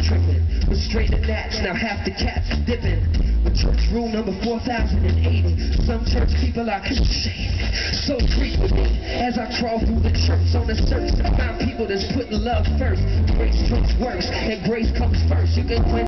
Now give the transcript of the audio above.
tripping. But straight to gnats, now half the cats dipping. With church rule number 4080, some church people are so frequently as I crawl through the church on the search to find people that's putting love first. Grace trumps works, and grace comes first. You can